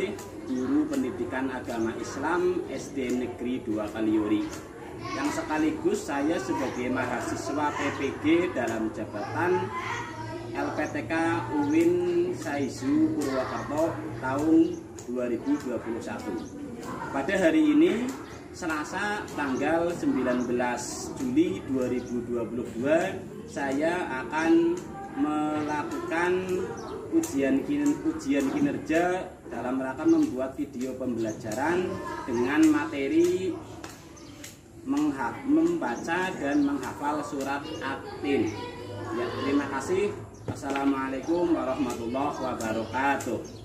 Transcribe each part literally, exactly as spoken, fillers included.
guru pendidikan agama Islam S D Negeri dua Kaliuri, yang sekaligus saya sebagai mahasiswa P P G dalam jabatan L P T K U I N Saizu Purwokerto tahun dua ribu dua puluh satu. Pada hari ini Selasa tanggal sembilan belas Juli dua ribu dua puluh dua, saya akan melakukan ujian ujian kinerja dalam rangka membuat video pembelajaran dengan materi membaca dan menghafal surat At-Tin. Ya, terima kasih. Assalamualaikum warahmatullahi wabarakatuh.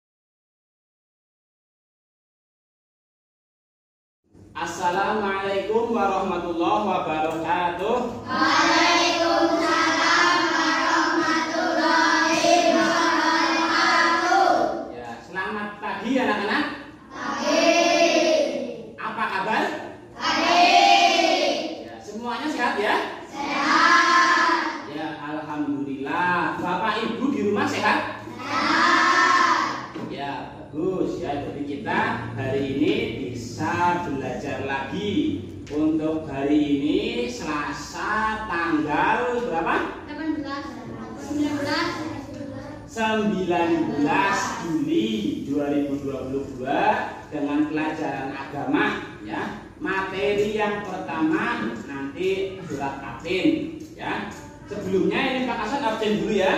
Assalamualaikum warahmatullahi wabarakatuh. Waalaikumsalam warahmatullahi wabarakatuh. Ya, selamat pagi anak-anak. Pagi. Apa kabar? Baik. Ya, semuanya sehat ya? Sehat. Ya, alhamdulillah. Bapak Ibu di rumah sehat? Sehat. Ya, bagus ya. Jadi kita hari ini bisa belajar lagi. Untuk hari ini Selasa tanggal berapa? delapan belas. sembilan belas. sembilan belas Juli dua ribu dua puluh dua dengan pelajaran agama ya. Materi yang pertama nanti surat At-Tin ya. Sebelumnya ini Pak Hasan absen dulu ya.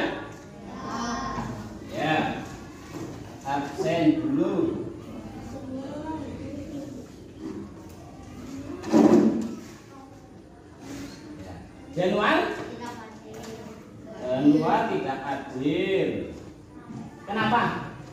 Ya. Absen dulu. Januar? Januar tidak hadir. Kenapa?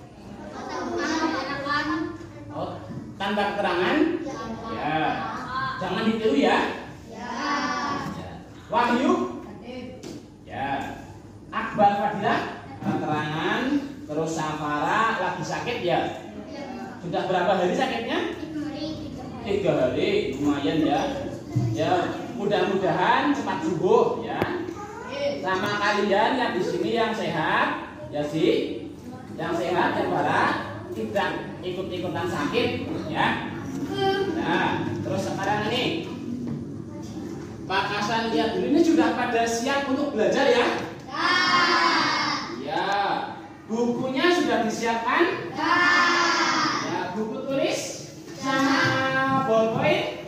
Oh, tanpa keterangan? Ya. Jangan ditiru ya. Ya. Wahyu? Ya. Akbar Fadilah? Keterangan. Terus Safara lagi sakit ya? Sudah berapa hari sakitnya? Tiga hari. Lumayan ya. Ya. Mudah-mudahan cepat sembuh ya. Sama kalian yang di sini yang sehat, ya sih, yang sehat yang para tidak ikut-ikutan sakit ya. Nah, terus sekarang ini Pak Hasan lihat dulu, ini sudah pada siap untuk belajar ya? Ya. Bukunya sudah disiapkan? Ya, buku tulis sama ballpoint.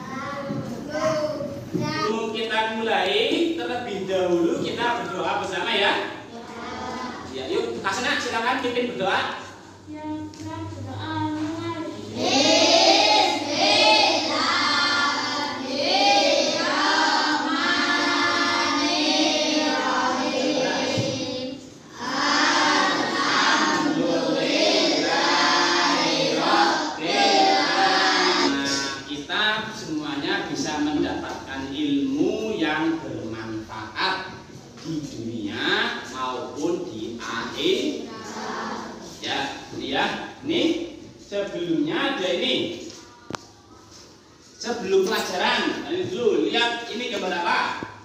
Sebelum kita mulai, terlebih dahulu kita berdoa bersama ya. Ya, yuk, Kak Sena, silakan pimpin berdoa. Sebelumnya ada ini. Sebelum pelajaran, ini dulu lihat ini gambar apa?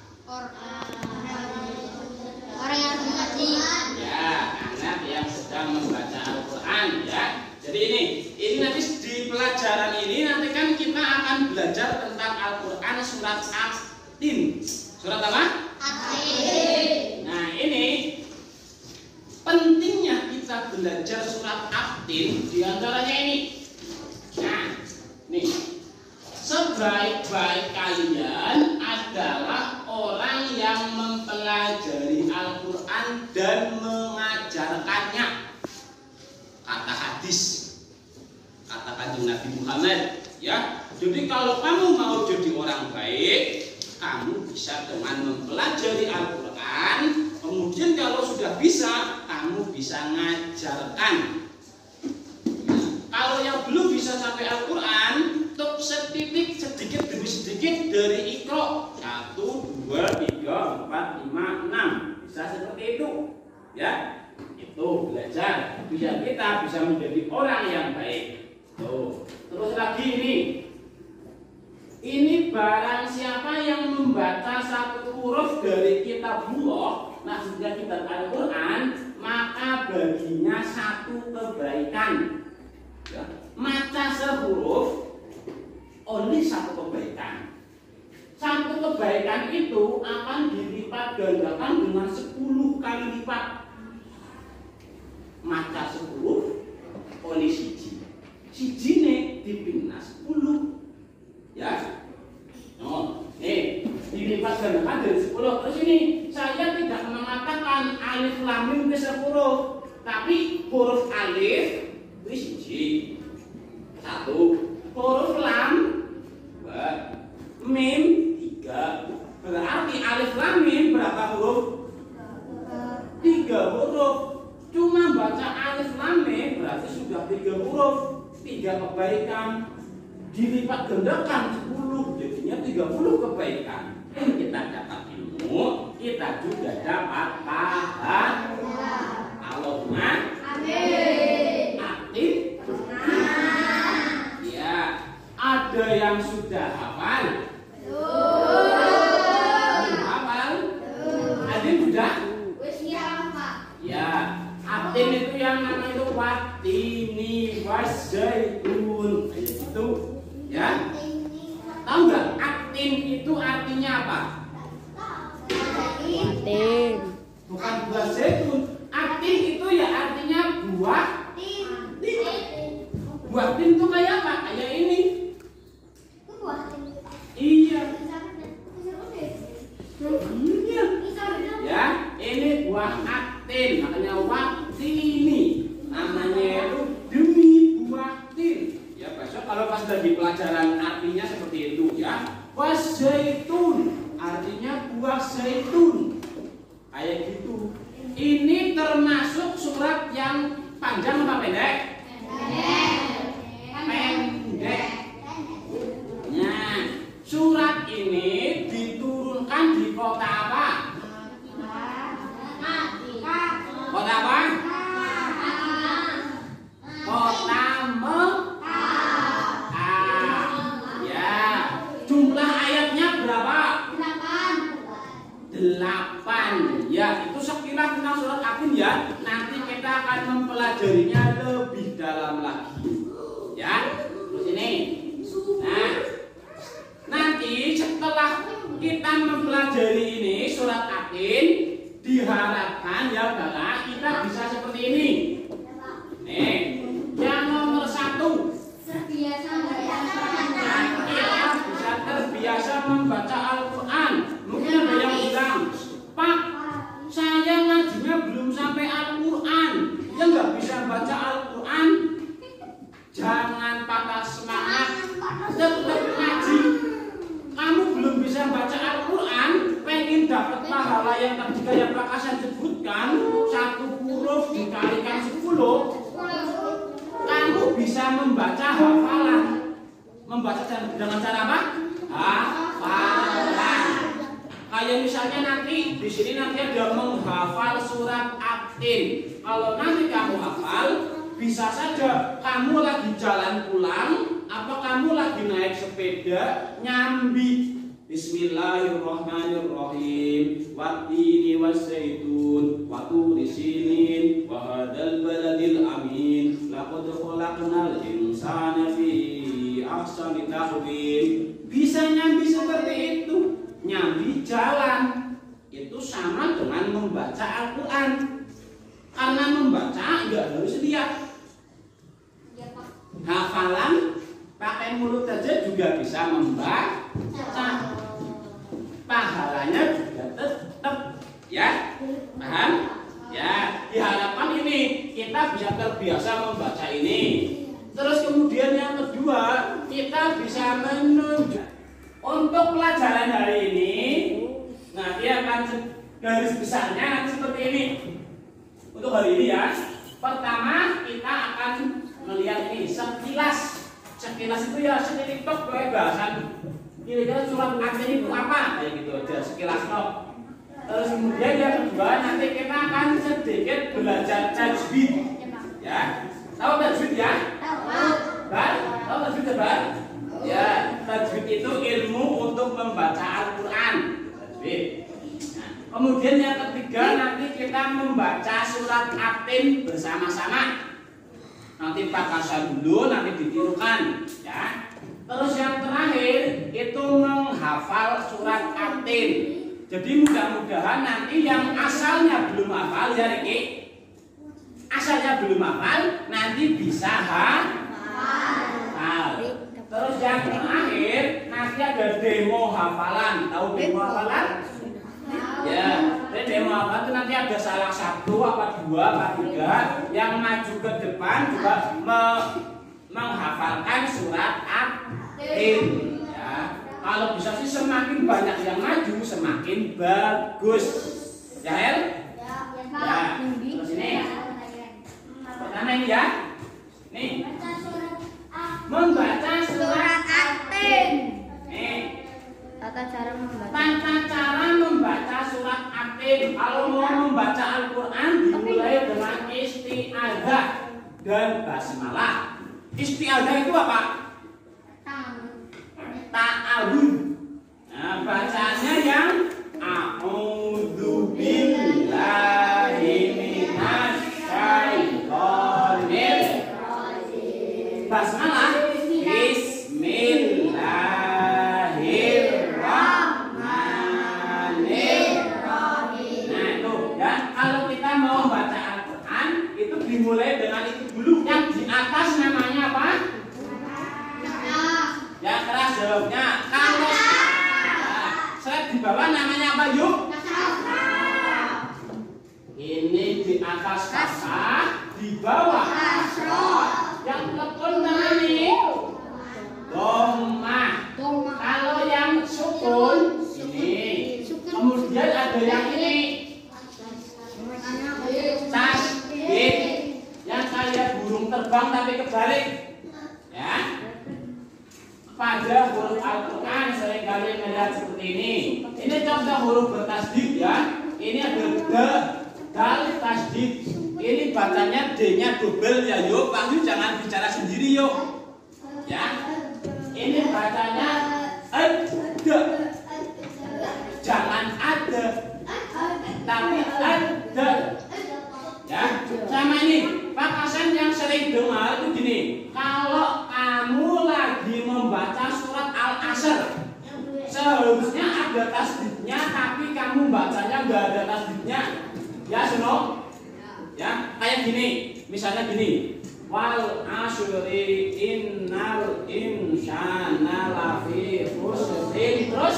Orang yang mengaji. Ya, anak yang sedang membaca Al-Quran ya. Jadi ini, ini nanti di pelajaran ini nanti kan kita akan belajar tentang Al-Quran surat At-Tin. Surat apa? At-Tin. Nah ini pentingnya kita belajar surat At-Tin diantaranya ini. Nah, nih sebaik-baik kalian adalah orang yang mempelajari Al-Quran dan mengajarkannya. Kata hadis, kata kanjeng Nabi Muhammad ya. Jadi kalau kamu mau jadi orang baik, kamu bisa dengan mempelajari Al-Quran. Kemudian kalau sudah bisa, kamu bisa ngajarkan. Nah, kalau yang belum bisa sampai Al-Quran, tuk setitik sedikit demi sedikit dari Iqra satu, dua, tiga, empat, lima, enam. Bisa seperti itu, ya. Itu belajar biar kita bisa menjadi orang yang baik. Tuh. Terus lagi ini, ini barang siapa yang membaca satu huruf dari kitabullah, nah sudah kitab Al-Quran, maka baginya satu kebaikan. Ya. Maca sehuruf only satu kebaikan. Satu kebaikan itu akan dilipat gandakan dengan sepuluh kali lipat. Maca sepuluh only siji. Siji nih dipindah sepuluh. Ya. Oh, nih dilipat gandakan dari sepuluh. Terus ini saya tidak mengatakan alif lam mim ke sepuluh, tapi huruf alif itu siji. Satu. Huruf lam dua. Mim tiga. Berarti alif lam mim berapa huruf? Tiga huruf. Cuma baca alif lam mim berarti sudah tiga huruf. Tiga kebaikan dilipat gandakan sepuluh, jadinya tiga puluh kebaikan. Dan kita dapat ilmu, kita juga dapat pahala. Allahumma amin. Aktif. Ya, ada yang sudah hafal? Belum hafal? Ada yang sudah? Ya, aktif itu yang namanya itu watini waszaitun. Itu ya. Tahu nggak? Aktin itu artinya apa? Tin. Bukan buah zaitun. Aktin itu ya artinya buah tin. Buah tin itu kayak apa? Kayak ini. Iya. Iya. Ya, ini buah aktin. Makanya waktini. Namanya itu demi buah tin. Ya, besok kalau pas lagi pelajaran artinya seperti itu ya. Waszaitun artinya buah zaitun. Kayak gitu. Ini termasuk surat yang panjang apa pendek? Pendek. Nah, surat ini diturunkan di kota apa? Kota apa? Kota Mekah. Ya, jumlah ayatnya berapa? Delapan. Ya, itu sekilas tentang surat Atin ya. Nanti kita akan mempelajarinya lebih dalam lagi. Ya, terus ini. Nah, nanti setelah kita mempelajari ini surat Atin, diharapkan ya Bapak kita bisa seperti ini. Nih, yang nomor satu, kita bisa terbiasa membaca Al-Quran. Mungkin ada yang bilang, Pak, saya ngajinya belum sampai Al-Quran, ya nggak bisa baca Al-Quran. Jangan patah semangat, tetap ngaji. Kamu belum bisa baca Al-Quran, pengen dapat pahala yang tadi kayak Pak Hasan sebutkan, satu huruf dikalikan sepuluh, kamu bisa membaca hafalan. Membaca dengan cara apa? Hafalan. Kayak misalnya nanti di sini nanti ada menghafal surat Atin. Kalau nanti kamu hafal, bisa saja kamu lagi jalan pulang atau kamu lagi naik sepeda nyambi. Bismillahirrahmanirrahim. Wattini waszaitun wa turi sinin wa hadzal baladil amin. Laqad khalaqnal insana fi ahsani taqwim. Bisa nyambi seperti itu. Nyambi jalan. Itu sama dengan membaca Al-Quran. Karena membaca enggak harus lihat. Hafalan pakai mulut saja juga bisa membaca. Pahalanya juga tetap, ya, paham? Ya, diharapkan ini kita bisa terbiasa membaca ini. Terus kemudian yang kedua, kita bisa menunjuk untuk pelajaran hari ini. Nah, dia akan garis besarnya nanti seperti ini. Untuk hari ini ya, pertama kita akan melihat ini sekilas. Sekilas itu ya sedikit tok kayak bahasan. Kira-kira surat Atin itu apa? Kayak gitu aja sekilas tok. Terus kemudian yang kedua nanti kita akan sedikit belajar tajwid. Ya, tahu tajwid ya? Tahu. Bar? Tahu tajwid ya, Bar? Ya, tajwid itu ilmu untuk membaca Al-Quran. Tajwid. Nah, kemudian yang ketiga nanti kita membaca surat Atin bersama-sama. Nanti Pak Hasan dulu, nanti ditirukan, ya. Terus yang terakhir itu menghafal surat Atin. Jadi mudah-mudahan nanti yang asalnya belum hafal, ya Riki, asalnya belum hafal, nanti bisa hafal. Terus yang terakhir nanti ada demo hafalan. Tahu demo hafalan? Ya, demo hafalan itu nanti ada salah satu apa dua apa tiga yang maju ke depan juga me menghafalkan surat Atin. Ya, kalau bisa sih semakin banyak yang maju semakin bagus. Ya, El? Ya. Terus ini. Pertama ini ya. Nih. Membaca surat Atin. Nih. Tata cara membaca. Tata cara membaca surat Atin. Kalau mau membaca Al-Quran dimulai dengan isti'adzah dan basmalah. Isti'adzah itu apa? Ta'awudz. Nah, bacanya yang a'udzu billahi minasy syaithanir rajim. Basmalah Bismillahirrahmanirrahim. Nah itu ya, kalau kita mau baca Al-Quran itu dimulai dengan itu dulu. Yang di atas namanya apa? Ya keras jawabnya. Kalau saya di bawah namanya apa yuk? Ini di atas kasrah, di bawah kasrah. Yang tekun namanya ini dhammah. Kalau yang sukun ini. Kemudian ada yang ini tasdid, yang kayak burung terbang tapi kebalik. Ya. Pada huruf Al-Quran seringkali melihat seperti ini. Ini contoh huruf bertasdid ya. Ini ada da, dal, tasdid. Ini bacanya D-nya double ya yuk. Pak Yu jangan bicara sendiri yuk. Ya. Ini bacanya ada. Jangan ada. Tapi ada. Ya. Sama ini Pak Hasan yang sering dengar itu gini. Kalau kamu lagi membaca surat Al-Asr, seharusnya ada tasdidnya, tapi kamu bacanya nggak ada tasdidnya. Ya, Suno? Ya, kayak gini. Misalnya gini. Wal asri innal insana lafi khusrin. Terus?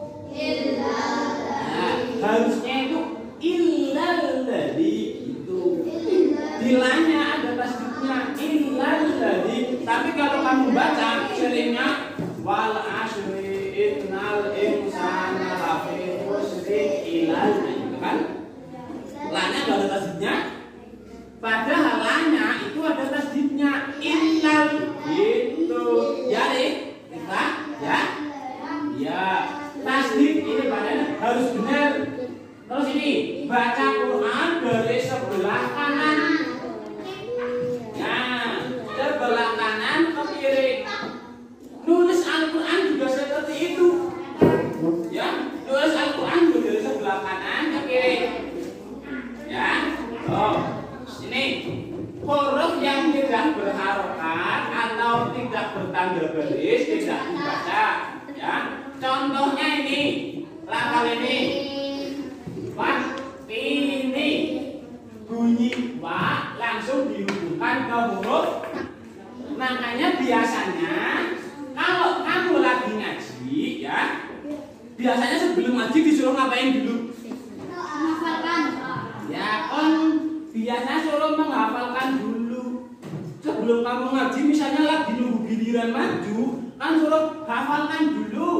Nah, harusnya itu illal ladzi gitu. Bilanya ada tasdidnya illal ladzi. Tapi kalau kamu baca seringnya wal asri innal insana lafi khusrin illal gitu kan? Lanya enggak ada tasdidnya. Padahal lanya itu ada tasdidnya innal gitu. Ya, Dik? Kita ya? Ya. Tasdid ini bacanya harus benar. Terus ini baca Quran dari sebelah kanan. Ya, sebelah kanan ke kiri. Nulis Al-Quran juga seperti itu. Ya, nulis Al-Quran juga dari sebelah kanan ke kiri. Ya, oh, ini huruf yang tidak berharokat atau tidak bertanda baris tidak dibaca. Ya, contohnya ini, lafal ini, wah, ini bunyi wa langsung dihubungkan ke huruf. Makanya biasanya kalau kamu lagi ngaji, ya, biasanya sebelum ngaji disuruh ngapain dulu? Menghafalkan. Ya, kan biasanya suruh menghafalkan dulu. Sebelum kamu ngaji, misalnya lagi nunggu giliran maju, kan suruh hafalkan dulu.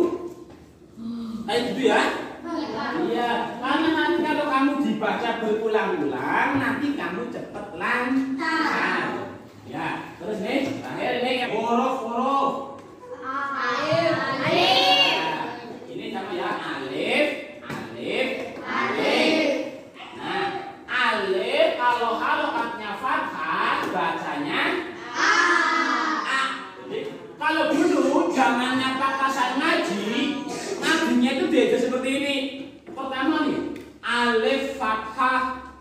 Kayak gitu ya? Iya, karena nanti kalau kamu dibaca berulang-ulang, nanti kamu cepat lancar. Ya, terus nih, terakhir ini huruf-huruf. Alif. Alif. Ini sama ya, alif, alif, alif. Nah, alif kalau harokatnya fathah bacanya a. A. Jadi kalau dulu zamannya Pak Hasan ngaji, ngajinya itu diajar seperti ini. Pertama nih, alif fathah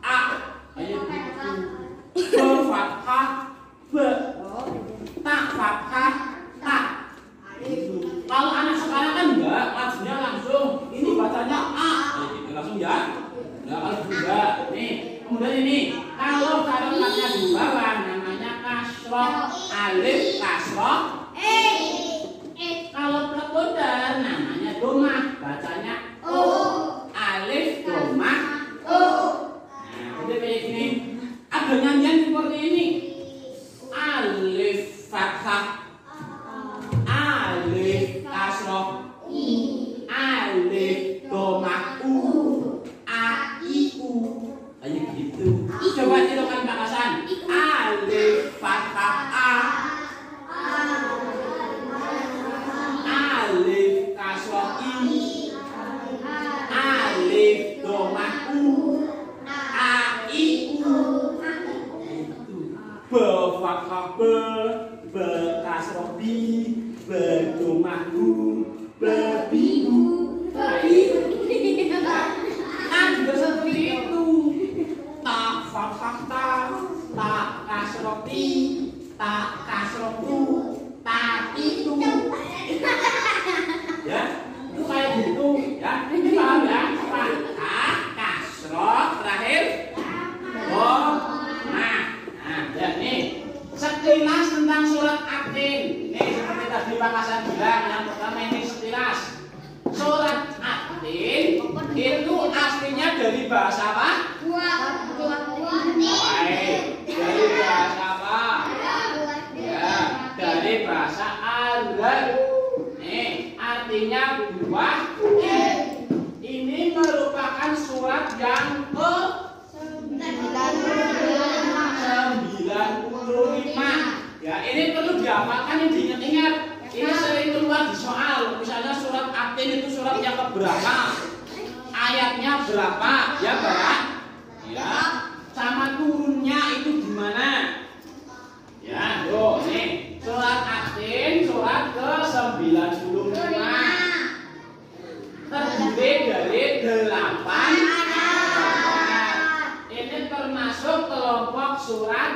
alif kasroh E. kalau terkodar namanya domah, bacanya O. alif domah. O. Nah, jadi kayak gini. Ada nyanyian seperti ini. Alif fathah, alif kasroh, alif domah u, a i u. Kayak gitu. Coba tirukan Pak Hasan. Alif fathah a, alif kasroh i, alif domah u, a i u. Be fathah be, be kasroh bi, be domah bu, be biu. Kan juga seperti itu. Tak fathah ta, tak kasroh ti, tak kasroh tu, tak itu. Ya, itu kayak gitu ya. Ini paham ya? Fathah, kasroh, terakhir dom. Nah, nah, dan nih sekilas tentang surat Atin. Nih seperti tadi Pak Hasan bilang, yang pertama ini sekilas. Surat Atin itu aslinya dari bahasa apa? Baik, dari bahasa apa? Ya, dari bahasa Arab. Nih, artinya buah. Ini merupakan surat yang ke sembilan puluh lima. Ya, ini perlu dihafalkan, ini diingat-ingat. Ini sering keluar di soal. Misalnya surat Atin itu surat yang keberapa? Ayatnya berapa? Ya, Pak? Ya. Sama turunnya itu gimana? Ya, tuh, nih. Surat Atin surat ke sembilan puluh lima. Terdiri dari delapan ayat. Ini termasuk kelompok surat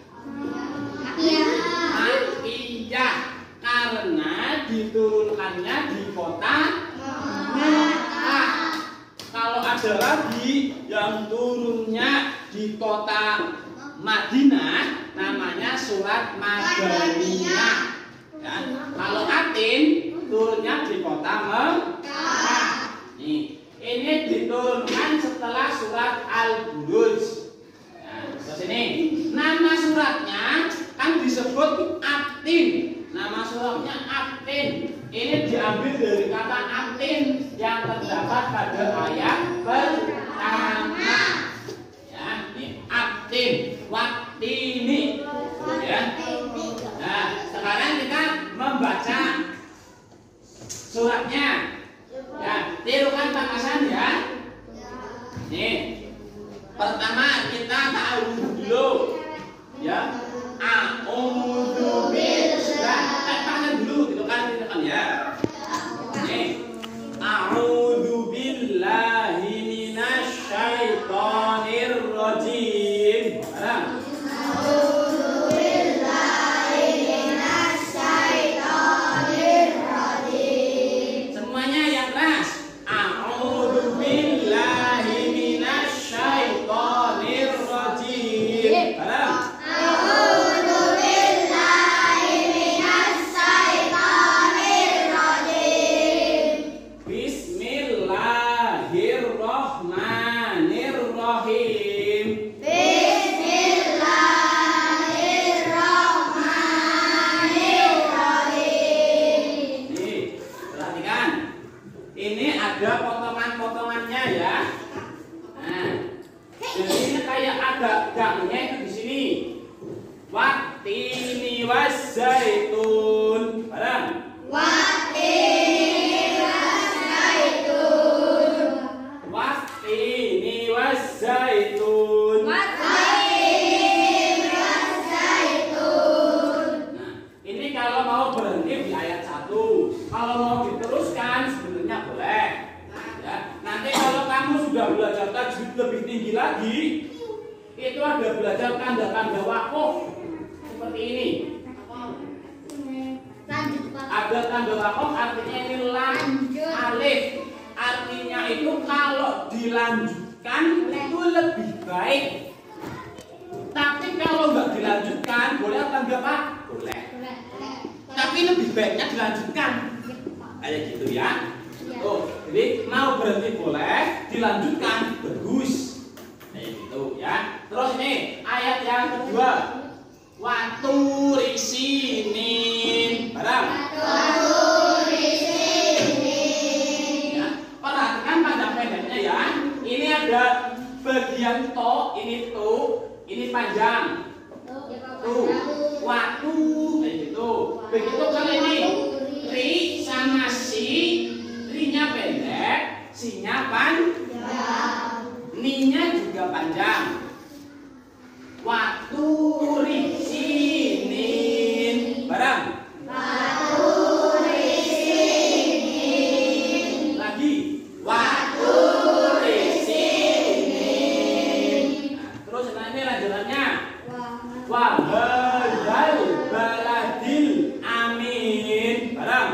Makkiyah karena diturunkannya di kota Makkah. Kalau ada lagi yang turunnya di kota Madinah, namanya surat Madaniyah. Ya. Kalau Atin turunnya di kota Mekah. Nih, ini diturunkan setelah surat Al-Buruj. Nah, terus ini nama suratnya kan disebut Atin. Nama suratnya Atin. Ini diambil dari kata Atin yang terdapat pada ayat pertama. Ya, ini Atin, Wattini. Ya. Nah, sekarang kita membaca suratnya. Ya, tirukan Pak Hasan ya. Nih. Pertama kita ta'awudz dulu. Ya. A'udzu billahi. Pak Hasan dulu tirukan tirukan ya. Nih. A'udzu billahi minasy syaithanir rajim. A'udzu billahi minasy syaithanir rajim. Semuanya yang keras. A'udzu billahi minasy syaithanir rajim. A'udzu billahi minasy syaithanir rajim. Bismillahirrahmanirrahim. Bismillahirrahmanirrahim. Nih, perhatikan. Ini ada potongan-potongannya ya. Nah, jadi ini kayak ada gangnya itu di sini. Wattini waszaitun. Barang. Wattini waszaitun. Wattini waszaitun. Wattini waszaitun. Nah, ini kalau mau berhenti di ayat satu. Kalau mau diteruskan sebenarnya boleh. Ya, nanti kalau kamu sudah belajar tajwid lebih tinggi lagi, itu ada belajar tanda-tanda wakuf seperti ini. Lanjut, Pak. Ada tanda wakuf artinya ini lam, alif. Artinya itu kalau dilanjutkan itu lebih baik. Tapi kalau nggak dilanjutkan boleh tanda enggak Pak? Boleh. Tapi lebih baiknya dilanjutkan. Kayak gitu ya. Oh, jadi mau berhenti boleh, dilanjutkan bagus. Kayak gitu ya. Terus ini ayat yang kedua. Waturi sinin. Barang. Waturi sinin. Ya, perhatikan panjang pendeknya ya. Ini ada bagian to, ini tuh, ini panjang. Tuh, waktu kayak gitu. Begitu kan ini ri sama si, ri-nya pendek, si-nya panjang, ni-nya juga panjang. Waktu ri sinin. Barang. Waktu ri sinin. Lagi. Waktu ri sinin. Nah, terus ini lanjutannya. Wahadal baladil amin. Barang.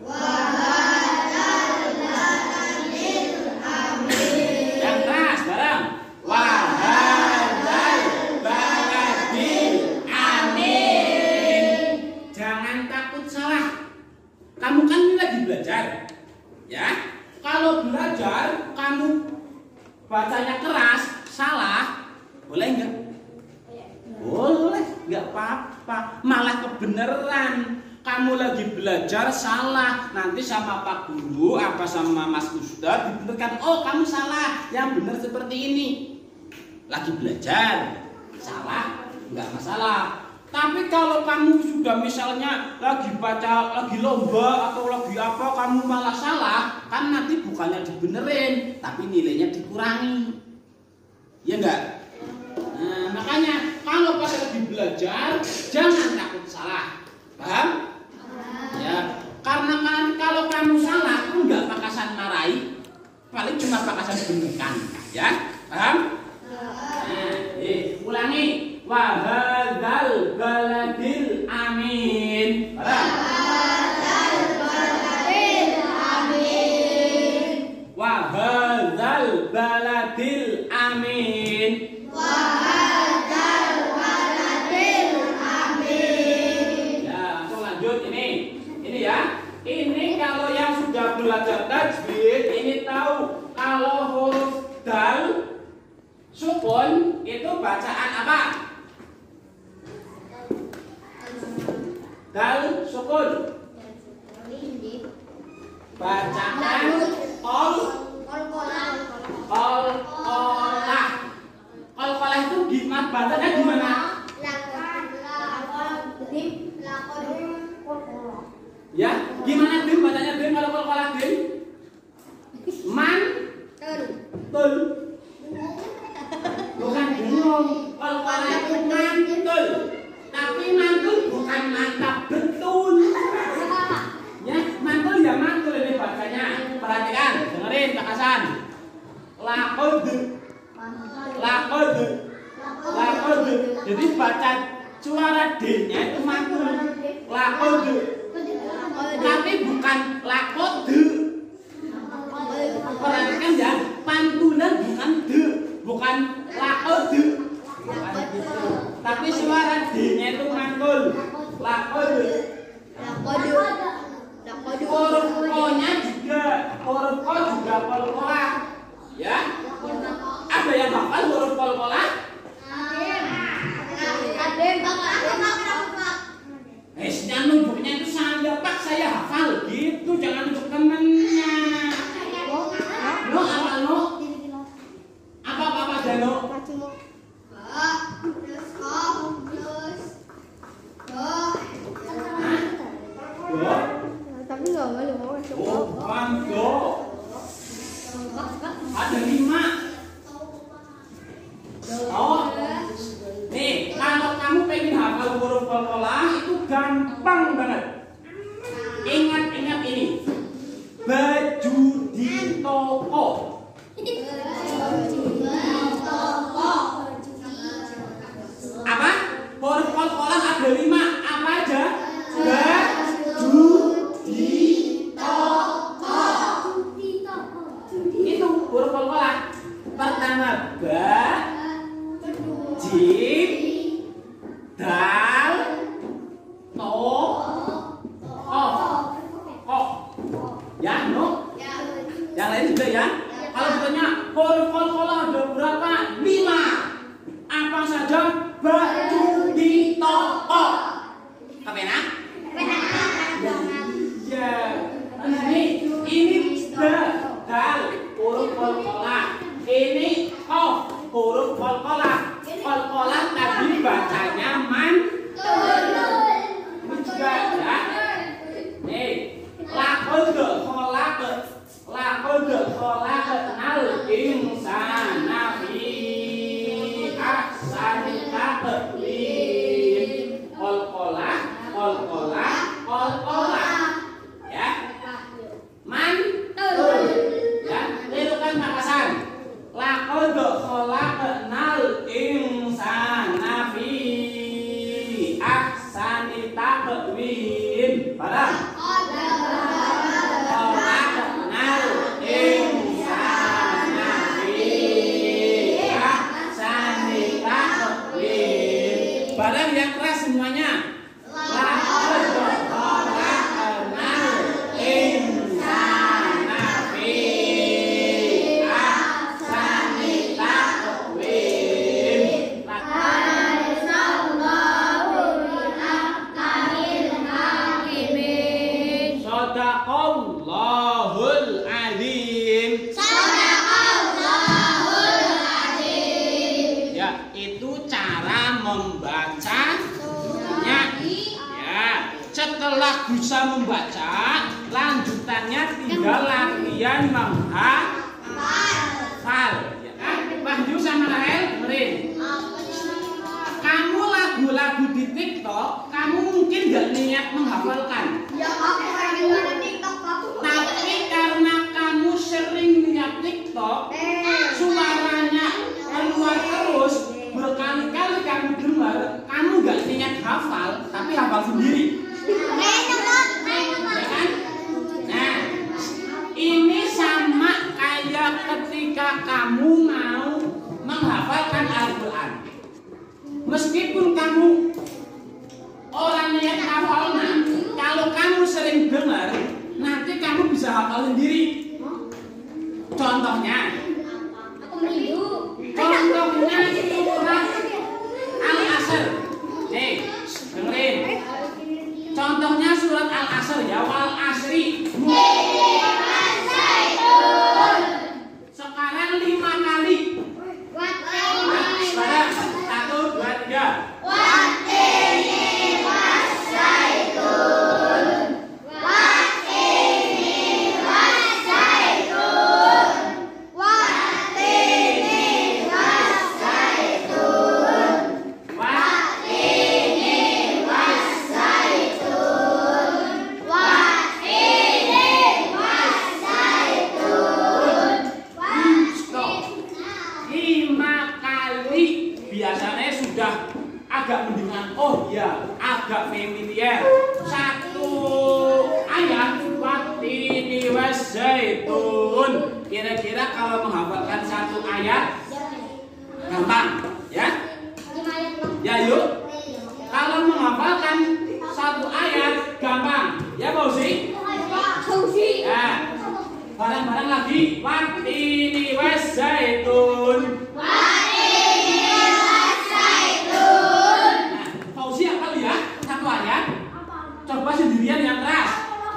Wahadal baladil amin. Yang keras barang. Wahadal baladil amin. Jangan takut salah. Kamu kan ini lagi belajar, ya. Kalau belajar kamu bacanya keras, salah, boleh enggak? Boleh, nggak apa-apa. Malah kebenaran. Kamu lagi belajar salah, nanti sama Pak Guru apa sama Mas Ustadz dibenarkan. Oh, kamu salah. Yang benar seperti ini. Lagi belajar salah, nggak masalah. Tapi kalau kamu sudah misalnya lagi baca, lagi lomba atau lagi apa, kamu malah salah, kan nanti bukannya dibenerin, tapi nilainya dikurangi. Ya enggak? Nah, makanya kalau pas lagi belajar jangan takut salah, paham? Ya, karena kan kalau kamu salah enggak pakasan marahi, paling cuma pakasan benarkan, ya, paham? Nah, eh, ulangi, wahadzal baladil amin, paham? Wahadal baladil amin. Wahadzal baladil amin. Wahadal baladil amin. Ya, langsung lanjut ini. Ini ya. Ini kalau yang sudah belajar tajwid, ini tahu kalau huruf dal sukun itu bacaan apa? Dal sukun. Bacaan ol ol olah. Kol-kolah itu gimana? Bacanya gimana? Ya, gimana dim bacanya dim kalau kol-kolah dim? Man tul. Bukan bingung. Kol-kolah itu mantul. Tapi mantul bukan mantap betul. Ya, mantul ya mantul ini bacanya. Perhatikan, dengerin Kak Hasan. Laqad Lakod, lakod. Jadi baca suara D-nya itu mantul. Lakod. Tapi bukan lakod. Perhatikan ya, pantulan bukan D, bukan lakod. Tapi suara D-nya itu mantul. Lakod. Huruf O-nya juga, huruf O juga kol-kolah. Ya. Ada yang hafal huruf kol-kolah? Eh, sedang nunjuknya itu saya Pak, saya hafal gitu, jangan nunjuk temennya. No, apa no? Apa apa apa ada no? Do? Tapi nggak boleh mau masuk. Oh, bukan do. Ada lima. Oh, nih kalau kamu pengen hafal huruf kol-kolah itu gampang banget. Ingat-ingat ini. Baju di toko. Apa? Huruf kol-kolah ada lima. Apa aja? Baju di toko. Itu huruf kol-kolah. Pertama ba, jim, dal, ol-ola, ol-ola. Ya. Mantul. Ya, tirukan makasan. Laqad khalaqnal insana fi ahsani taqwim. Barang. Khalaqnal insana fi ahsani taqwim. Barang yang keras semuanya. Laqad khalaqnal insana fi ahsani taqwim. Shadaqallahul azim. Ya, itu cara membacanya. Ya, setelah bisa membaca, lanjutannya tinggal latihan menghafal. Ya kan? Wahyu sama Rahel, Merin. Kamu lagu-lagu di TikTok, kamu mungkin gak niat menghafalkan. Tapi karena kamu sering lihat TikTok, suaranya keluar terus, berkali-kali kamu dengar, kamu gak niat hafal, tapi hafal sendiri. Ya kan? Nah, ini sama kayak ketika kamu mau menghafalkan Al-Quran. Meskipun kamu orang niat hafalnya, kalau kamu sering dengar, nanti kamu bisa hafal sendiri. Contohnya, contohnya surat Al-Asr. Nih, dengerin. Contohnya surat Al-Asr ya, wal asri. Sekarang lima kali. Sekarang satu, dua, tiga. Agak mendengar, oh ya, agak familiar. Satu ayat, watini waszaitun. Kira-kira kalau menghafalkan satu ayat gampang, ya? Ya yuk. Kalau menghafalkan satu ayat gampang, ya Fauzi? Ya. Barang-barang lagi, watini waszaitun. Coba sendirian yang keras.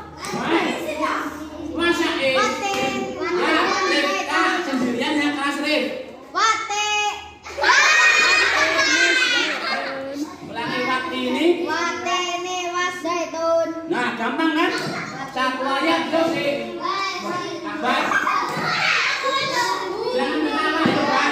Masa eh? Ya, Rika sendirian yang keras, Rik. Wate. Ulangi wati ini. Wate ini waszaitun. Nah, gampang kan? Satu ayat terus sih. Kabar. Jangan mengalah ya, Pak.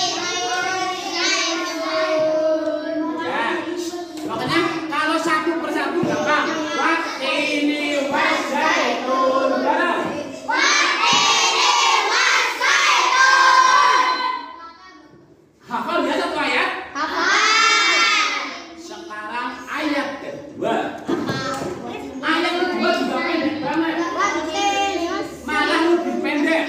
Ya. Makanya kalau satu persatu gampang. Watini waszaitun. Bareng. Watini waszaitun. Hafal ya satu ayat? Hafal. Sekarang ayat kedua. Ayat kedua juga pendek banget. Malah lebih pendek.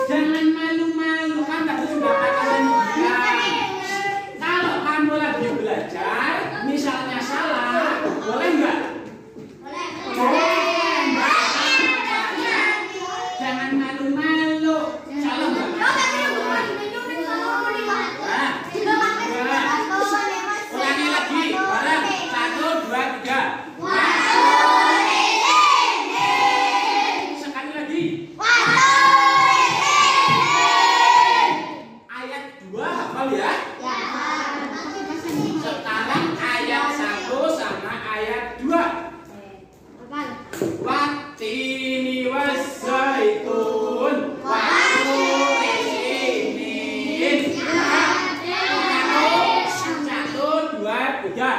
Jangan malu-malu, kan tadi sudah katakan bilang. Kalau kamu lagi belajar, misalnya salah, boleh nggak? Boleh. Jangan malu-malu. Salah nggak? Ulangi lagi, bareng. Satu, dua, tiga. Sekali lagi. Ayat dua hafal ya? Sekarang ayat satu sama ayat dua. Watini waszaitun waturi sinin. Satu, dua, tiga.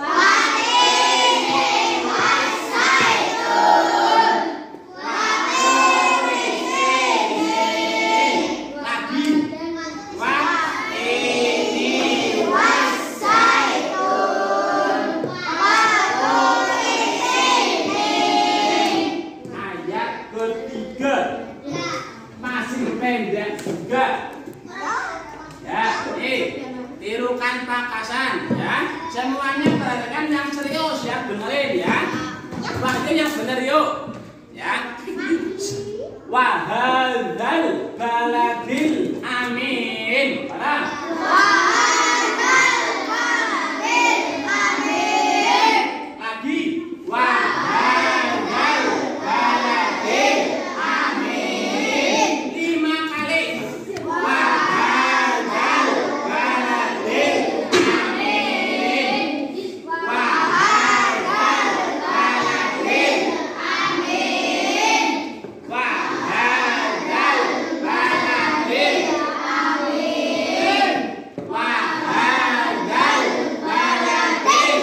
Pendek juga ya, nih tirukan pakasan ya, semuanya perhatikan yang serius ya, benerin ya, waktu yang bener yuk ya. Wahadzal baladil amin. Mana? Lagi wahadzal baladil amin. Lima kali. Wahadzal baladil amin. Wahadzal baladil amin. Wahadzal baladil amin. Wahadzal baladil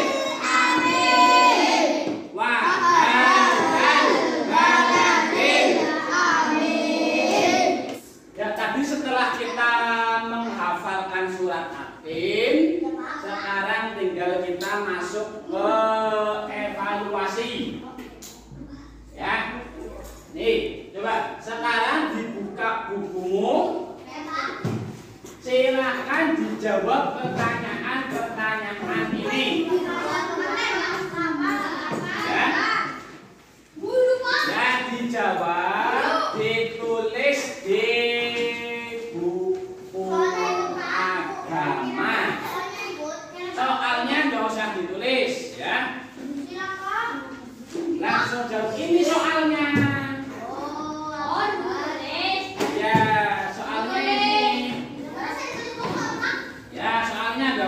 amin. Wahadzal baladil amin. Ya, tadi setelah kita menghafalkan surat At-Tin, sekarang tinggal kita masuk ke evaluasi. Ya. Nih, coba sekarang dibuka bukumu. Silahkan dijawab pertanyaan-pertanyaan ini. Ya. Dan dijawab, ditulis di buku agama. Soalnya nggak usah ditulis ya. Langsung jawab, ini soalnya. Ya, soalnya ini. Ya, soalnya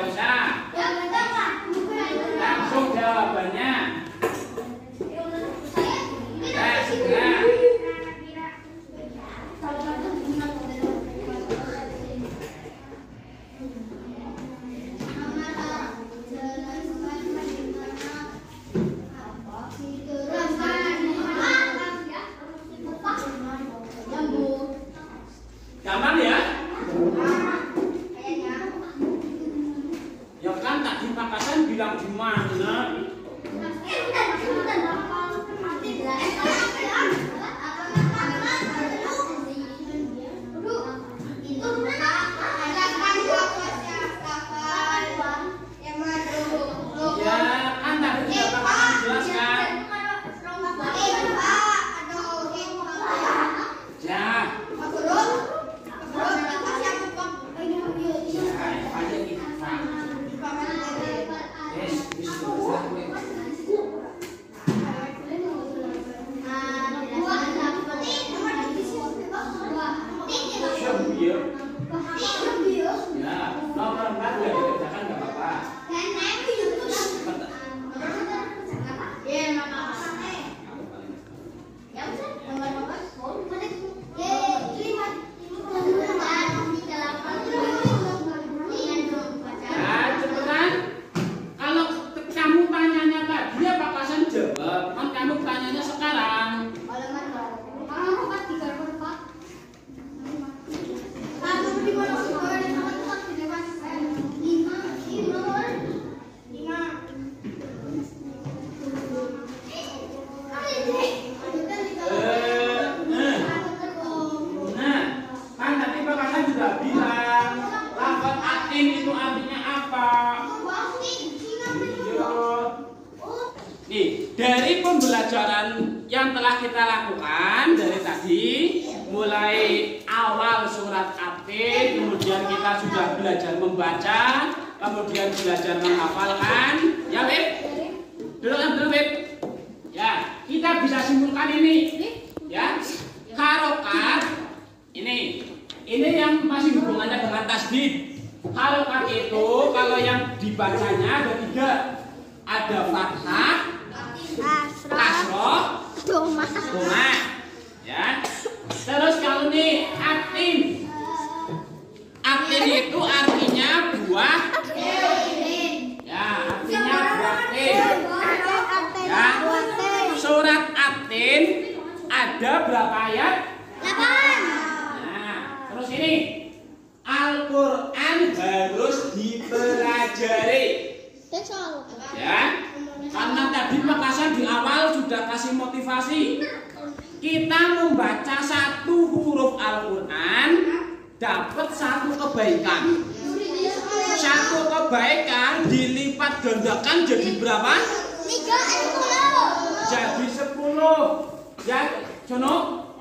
pembelajaran yang telah kita lakukan dari tadi, mulai awal surat At-Tin, kemudian kita sudah belajar membaca, kemudian belajar menghafalkan. Ya, Beb? Duduk dulu, Beb. Ya, kita bisa simpulkan ini. Ya, harokat ini. Ini yang masih hubungannya dengan tasdid. Harokat itu kalau yang dibacanya ada tiga. Ada fathah, kasroh, Doma. doma. Ya. Terus kalau ini atin. Atin itu artinya buah. Ya, artinya buah tin. Ya. Surat At-Tin ada berapa ayat? Delapan. Nah, terus ini Al-Quran harus dipelajari. Ya, karena tadi Makassar di awal sudah kasih motivasi. Kita membaca satu huruf Al-Quran dapat satu kebaikan. Satu kebaikan dilipat gandakan jadi berapa? Tiga sepuluh. Jadi sepuluh. Ya, Jono?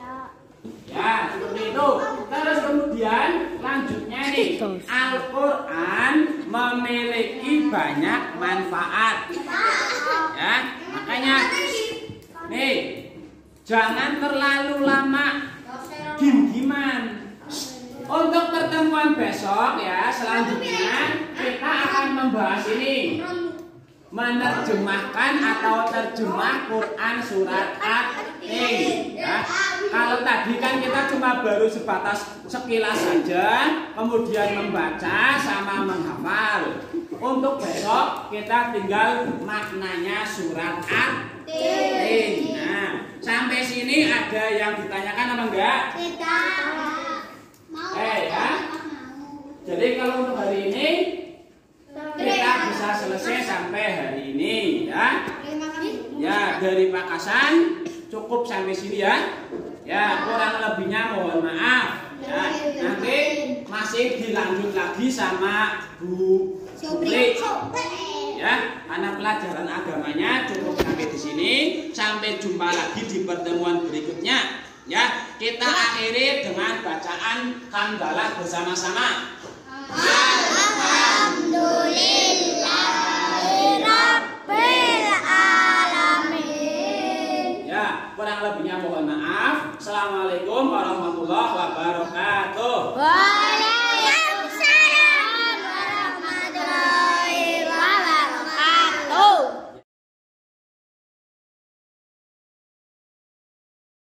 Ya, seperti itu. Terus kemudian lanjutnya nih, Al-Quran memiliki banyak manfaat. Ya, makanya nih, jangan terlalu lama gim-giman. Untuk pertemuan besok ya, selanjutnya kita akan membahas ini, menerjemahkan atau terjemah Quran surat At-Tin. Ya. Kalau tadi kan kita cuma baru sebatas sekilas saja, kemudian membaca sama menghafal. Untuk besok kita tinggal maknanya surat At-Tin. Nah, sampai sini ada yang ditanyakan apa enggak? Tidak. Eh ya. Jadi kalau untuk hari ini kita bisa selesai sampai hari ini ya. Ya, dari Pak Kasan cukup sampai sini ya. Ya, kurang lebihnya mohon maaf. Ya, nanti masih dilanjut lagi sama Bu Supri. Ya, karena pelajaran agamanya cukup sampai di sini. Sampai jumpa lagi di pertemuan berikutnya. Ya, kita akhiri dengan bacaan hamdalah bersama-sama. Alhamdulillahirabbil alamin. Ya, kurang lebihnya mohon maaf. Assalamualaikum.